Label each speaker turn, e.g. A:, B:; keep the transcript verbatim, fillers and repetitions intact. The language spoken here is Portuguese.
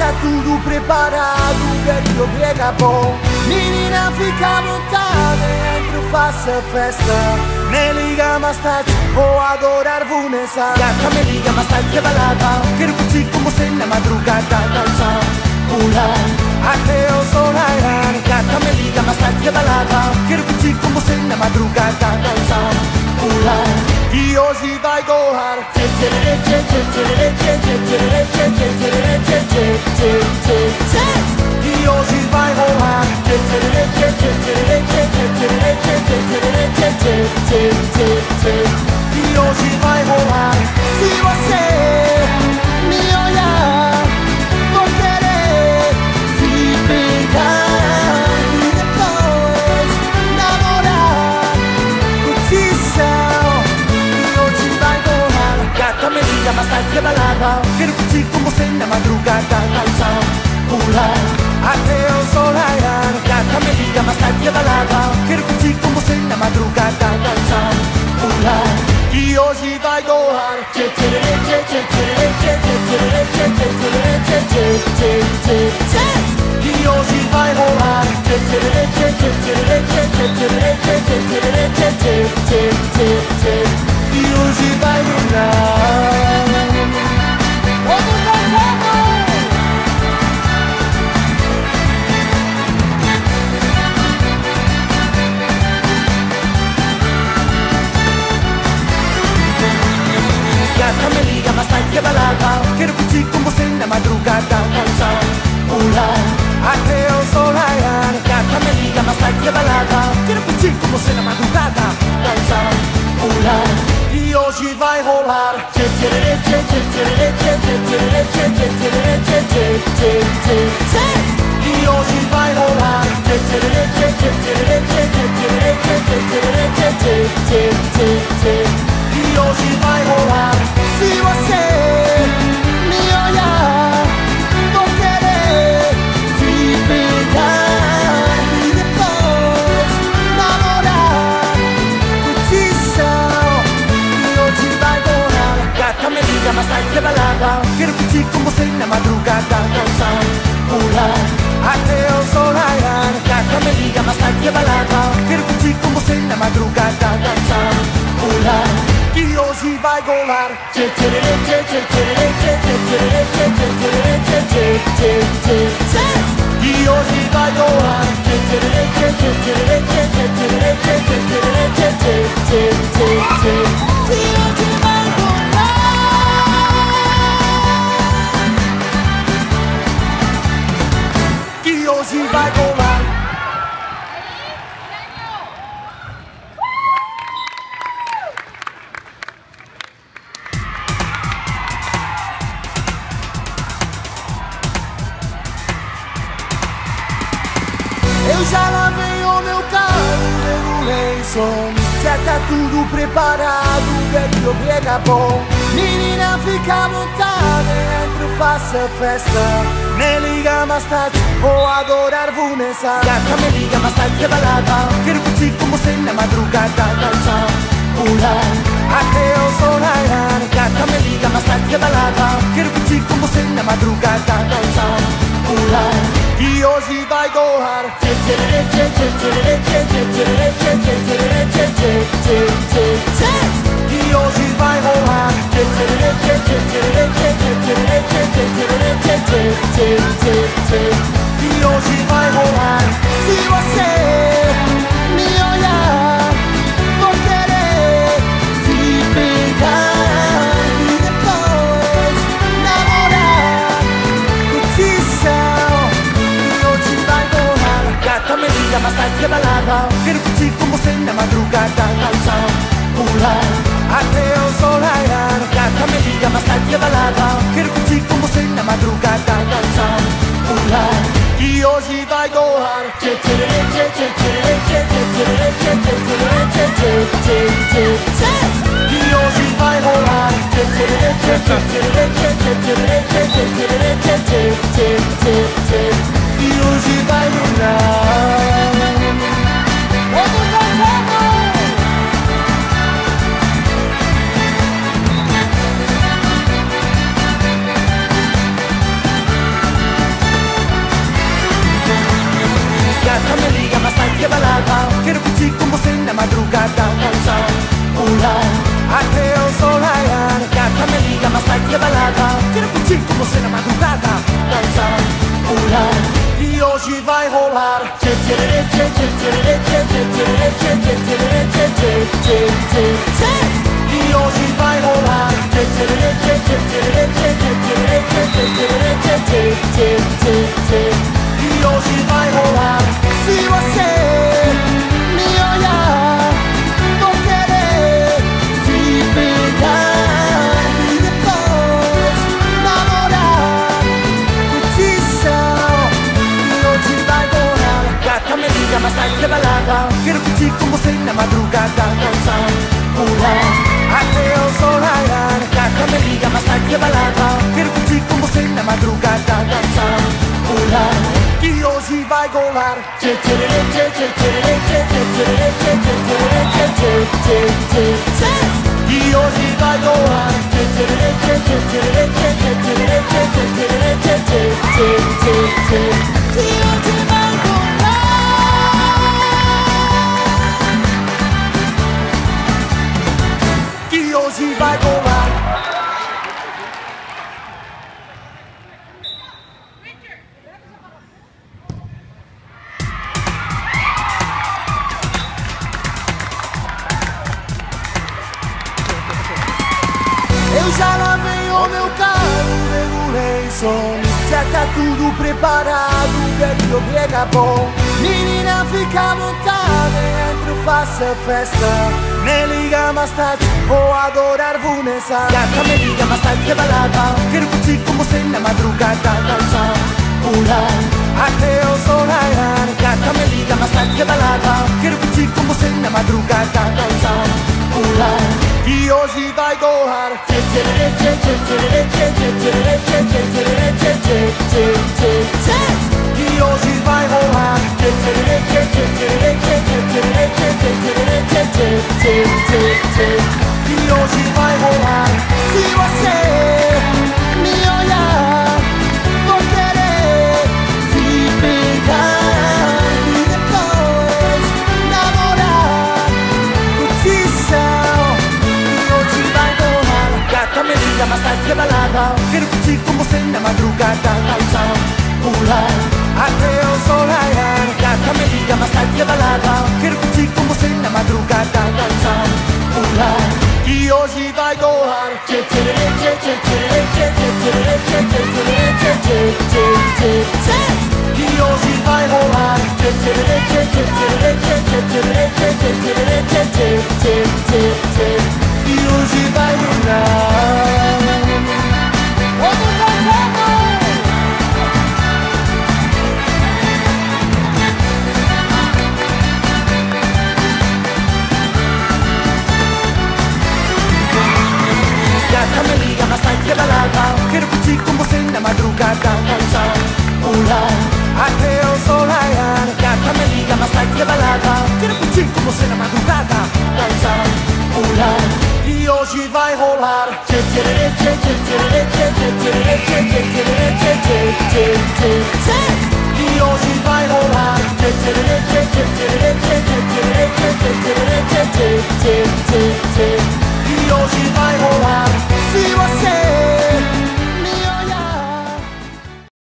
A: tá tudo preparado, verde obriga bom. Menina, fica à vontade, entro, faça festa. Me liga mais tarde, vou adorar, vou nessa. Gata, me liga mais tarde, que balada. Quero curtir com você na madrugada, dançar, pular até o sol raiar. Gata, me liga mais tarde, que balada. Quero curtir com você na madrugada, dançar, pular. E hoje vai goar. E hoje vai rolar. E hoje vai rolar. Se você me olhar, vou querer te pegar e depois namorar, curtição. E hoje vai rolar. Gata, me liga mais tarde, que balada. Quero curtir com você na madrugada, dançar, pular até o sol raiar. Gata, me liga mais tarde, que balada. Quero curtir com você na madrugada, dançar, pular. E hoje vai goar. E hoje vai rolar. E hoje vai rolar. Vamos dançando! Gata, me liga mais tarde, que balada. Quero curtir com você na madrugada, dançar, pular até o sol raiar. Gata, me liga mais tarde, que balada. Quero curtir com você na madrugada, dançar, pular. E hoje vai rolar. E hoje vai rolar. E hoje vai rolar. Se você me olhar, vou querer te pegar e depois namorar, curtição. E hoje vai rolar. Gata, me liga mais tarde, que balada. Quero curtir com você na madrugada, dançar, pular até o sol raiar. Gata, me liga mais tarde, que balada. Quero curtir com você na madrugada, dançar, pular. E hoje vai golar. E hoje vai golar. E hoje vai golar. E hoje vai golar. Eu já lavei o meu carro, regulei som. Já tá tudo preparado, verde obriga bom. Menina, fica à vontade, entro, faça festa. Me liga mais tarde, vou adorar, vou nessa. Gata, me liga mais tarde, que balada. Quero curtir com você na madrugada, dançar, pular até o sol raiar. Gata, me liga mais tarde, que balada. Quero curtir com você na madrugada, dançar, pular. E hoje vai goar. E hoje vai rolar. E hoje vai rolar. Se você me olhar, vou querer te pegar e depois namorar, curtição. E hoje vai rolar. Gata, me liga mais tarde, que balada. Quero curtir com você na madrugada, dançar, pular até o sol raiar. Gata, me liga mais tarde, que balada. Quero curtir com você na madrugada, dançar, pular. E hoje vai goar. E hoje vai rolar. E hoje vai rolar. Vamos dançando! sol raiar, gata me liga mais tarde que balada. Quero curtir com você na madrugada, dançar, pular, e hoje vai rolar. Tchê tchê tchê tchê tchê tchê tchê tchê tchê tchê tchê tchê tchê tchê. E hoje vai rolar. Tchê tchê tchê tchê tchê tchê tchê tchê tchê tchê tchê tchê tchê. E hoje vai rolar. Se você me olhar, vou querer te pegar e depois namorar, curtição. E hoje vai rolar. Gata me liga mais tarde que balada. Quero curtir com você na madrugada, dançar, pular, até o sol raiar. Gata me liga mais tarde que balada. Quero curtir com você na madrugada, dançar, pular, que hoje vai rolar. Tchê tchê tchê tchê tchê tchê tchê tchê tchê tchê tchê tchê. E hoje vai rolar. Tchê tchê tchê tchê tchê tchê tchê tchê tchê tchê tchê. E hoje vai rolar. Que hoje vai rolar. Eu já lavei o meu carro, regulei som. Já tá tudo preparado, baby, obriga bom. Menina, fica à vontade, entra, faça festa. Me liga mais tarde, vou adorar, vou nessa. Gata, me liga mais tarde que balada. Quero curtir com você na madrugada, dançar, pular, até o sol raiar. Gata, me liga mais tarde que balada. Quero curtir com você na madrugada, dançar, pular, e hoje vai rolar. Tchê tchê tchê tchê tchê tchê tchê tchê tchê tchê tchê tchê. E hoje vai rolar. Tchê tchê tchê tchê tchê tchê tchê tchê tchê tchê tchê. E hoje vai rolar. Se você me olhar, vou querer te pegar e depois namorar, curtição. Gata me liga mais tarde que balada. Quero curtir com você na madrugada, dançar, pular, até o sol raiar. Gata me liga mais tarde que balada. Quero curtir com você na madrugada, dançar, pular, e hoje vai rolar. Tchê tchê tchê tchê tchê tchê tchê tchê tchê tchê tchê. E hoje vai rolar. Tchê tchê tchê tchê tchê tchê tchê tchê tchê tchê tchê. E hoje vai rolar. Vamos dançando! Gata me liga mais tarde que balada. Quero curtir com você na madrugada, dançar, pular, até o sol raiar. Gata me liga mais tarde que balada. Quero curtir com você na madrugada, dançar, pular, e hoje vai rolar. Tchê tchê tchê tchê tchê tchê tchê tchê tchê tchê tchê tchê tchê tchê.